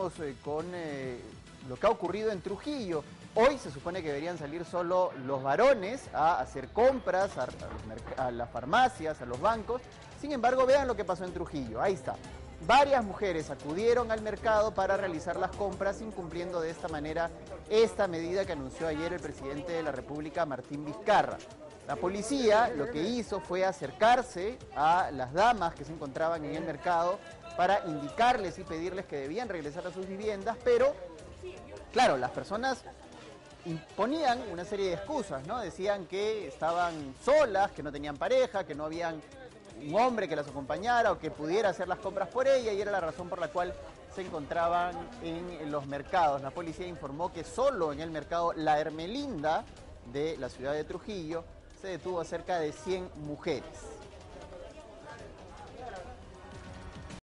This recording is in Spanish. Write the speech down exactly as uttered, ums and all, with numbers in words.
atentos eh, con eh, lo que ha ocurrido en Trujillo. Hoy se supone que deberían salir solo los varones a hacer compras a, a, los a las farmacias, a los bancos. Sin embargo, vean lo que pasó en Trujillo. Ahí está. Varias mujeres acudieron al mercado para realizar las compras, incumpliendo de esta manera esta medida que anunció ayer el presidente de la República, Martín Vizcarra. La policía lo que hizo fue acercarse a las damas que se encontraban en el mercado para indicarles y pedirles que debían regresar a sus viviendas, pero, claro, las personas ponían una serie de excusas, ¿no? Decían que estaban solas, que no tenían pareja, que no habían un hombre que las acompañara o que pudiera hacer las compras por ella, y era la razón por la cual se encontraban en los mercados. La policía informó que solo en el mercado La Hermelinda de la ciudad de Trujillo se detuvo a cerca de cien mujeres.